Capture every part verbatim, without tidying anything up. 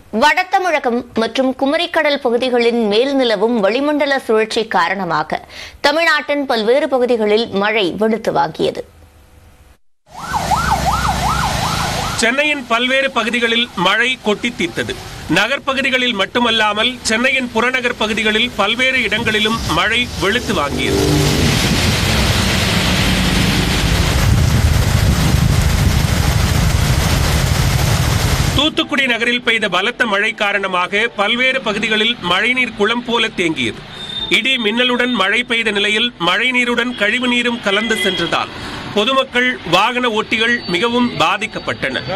வட தமிழகம் மற்றும் குமரிக்கடல் பகுதிகளின் மேல் நிலவும் வளிமண்டல சுழற்சி காரணமாக தமிழ்நாட்டின் பல்வேறு பகுதிகளில் மழை வெளுத்து வாங்கியது. சென்னையின் பல்வேறு பகுதிகளில் மழை கொட்டி தீர்த்தது. நகர்ப்பகுதிகளில் மட்டுமல்லாமல் சென்னையின் புறநகர் பகுதிகளில் பல்வேறு இடங்களிலும் மழை வெளுத்து வாங்கியது. தூத்துக்குடி நகரில் பெய்த பலத்த மழை காரணமாக பல்வேறு பகுதிகளில் மழைநீர் குளம் போல தேங்கியது. இடி மின்னலுடன் மழை பெய்த நிலையில் மழைநீருடன் கழிவு நீரும் கலந்து சென்றதால் பொதுமக்கள், வாகன ஓட்டிகள் மிகவும் பாதிக்கப்பட்டனர்.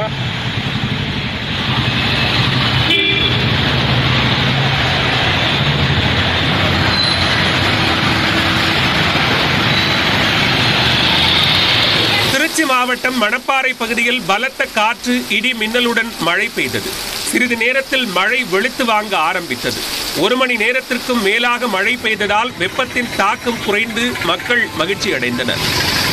திருச்சி மாவட்டம் மணப்பாறை பகுதியில் பலத்த காற்று, இடி மின்னலுடன் மழை பெய்தது. சிறிது நேரத்தில் மழை வெளுத்து வாங்க ஆரம்பித்தது. ஒரு மணி நேரத்திற்கும் மேலாக மழை பெய்ததால் வெப்பத்தின் தாக்கம் குறைந்து மக்கள் மகிழ்ச்சி அடைந்தனர்.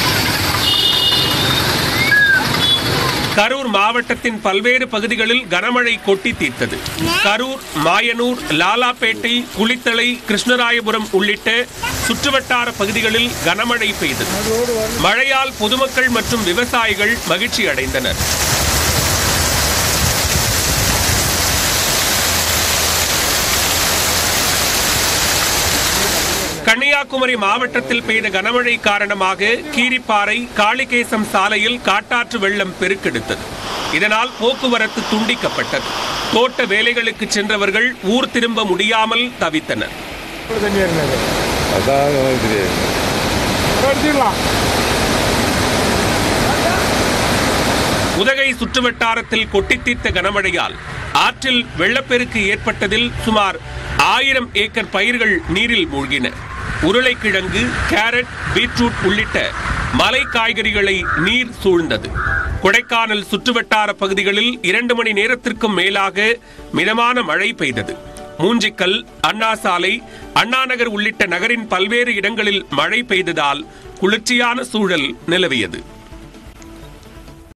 கரூர் மாவட்டத்தின் பல்வேறு பகுதிகளில் கனமழை கொட்டி தீர்த்தது. கரூர், மாயனூர், லாலாப்பேட்டை, குளித்தலை, கிருஷ்ணராயபுரம் உள்ளிட்ட சுற்றுவட்டார பகுதிகளில் கனமழை பெய்தது. மழையால் பொதுமக்கள் மற்றும் விவசாயிகள் மகிழ்ச்சி அடைந்தனர். கன்னியாகுமரி மாவட்டத்தில் பெய்த கனமழை காரணமாக கீரிப்பாறை, காளிகேசம் சாலையில் காட்டாற்று வெள்ளம் பெருக்கெடுத்தது. இதனால் போக்குவரத்து துண்டிக்கப்பட்டது. தோட்ட வேலைகளுக்கு சென்றவர்கள் ஊர் திரும்ப முடியாமல் தவித்தனர். உதகை சுற்றுவட்டாரத்தில் கொட்டித்தீர்த்த கனமழையால் ஆற்றில் வெள்ளப்பெருக்கு ஏற்பட்டதில் சுமார் ஆயிரம் ஏக்கர் பயிர்கள் நீரில் மூழ்கின. உருளைக்கிழங்கு, கேரட், பீட்ரூட் உள்ளிட்ட மலை காய்கறிகளை நீர் சூழ்ந்தது. கொடைக்கானல் சுற்றுவட்டார பகுதிகளில் இரண்டு மணி நேரத்திற்கும் மேலாக மிதமான மழை பெய்தது. மூஞ்சிக்கல், அண்ணா சாலை, அண்ணாநகர் உள்ளிட்ட நகரின் பல்வேறு இடங்களில் மழை பெய்ததால் குளிர்ச்சியான சூழல் நிலவியது.